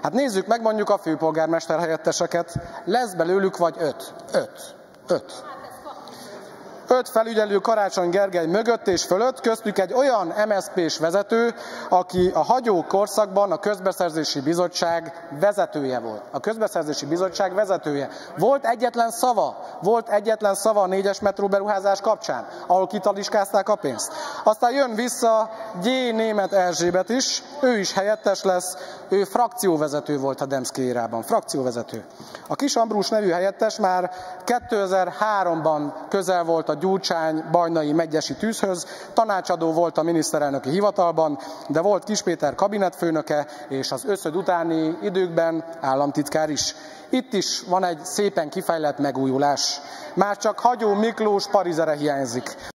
Hát nézzük meg mondjuk a főpolgármester helyetteseket. Lesz belőlük vagy 5. 5 felügyelő Karácsony Gergely mögött és fölött, köztük egy olyan MSZP-s vezető, aki a hagyó korszakban a közbeszerzési bizottság vezetője volt. A közbeszerzési bizottság vezetője. Volt egyetlen szava a 4-es metró beruházás kapcsán, ahol kitaliskázták a pénzt. Aztán jön vissza G. Németh Erzsébet is, ő is helyettes lesz, ő frakcióvezető volt a Demszky érában, frakcióvezető. A Kiss Ambrus nevű helyettes már 2003-ban közel volt a Gyurcsány-Bajnai megyesi tűzhöz, tanácsadó volt a miniszterelnöki hivatalban, de volt Kiss Péter kabinetfőnöke, és az ÖSZÖD utáni időkben államtitkár is. Itt is van egy szépen kifejlett megújulás. Már csak Hagyó Miklós parizere hiányzik.